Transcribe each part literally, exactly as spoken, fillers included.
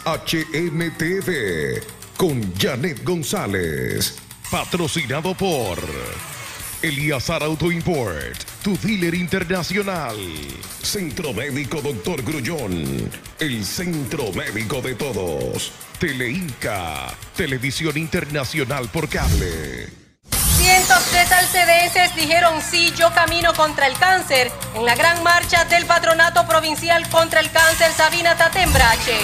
H M T V con Janet González. Patrocinado por Eliazar Auto Import, tu dealer internacional. Centro Médico Doctor Grullón, el centro médico de todos. Teleinca, televisión internacional por cable. Cientos de salcedenses dijeron sí, yo camino contra el cáncer en la gran marcha del Patronato Provincial contra el Cáncer Sabina Tatembrache.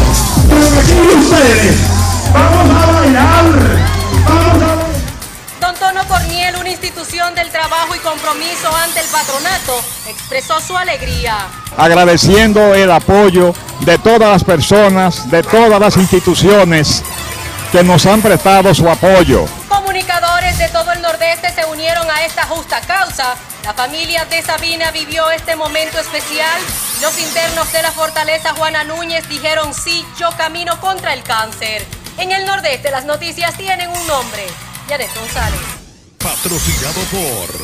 ¡Vamos a bailar! ¡Vamos a bailar! Don Tono Corniel, una institución del trabajo y compromiso ante el patronato, expresó su alegría. Agradeciendo el apoyo de todas las personas, de todas las instituciones que nos han prestado su apoyo. Comunicadores de todo el Nordeste se unieron a esta justa causa. La familia de Sabina vivió este momento especial. Los internos de la Fortaleza Juana Núñez dijeron sí, yo camino contra el cáncer. En el Nordeste las noticias tienen un nombre. Janet González. Patrocinado por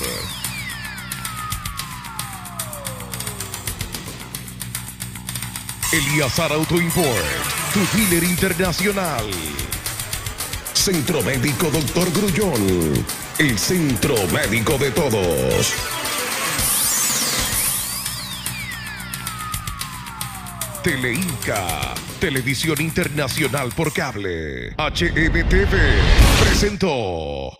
Eliazar Auto Import, tu dealer internacional. Centro Médico Doctor Grullón, el centro médico de todos. Teleinca, televisión internacional por cable. H M T V presentó.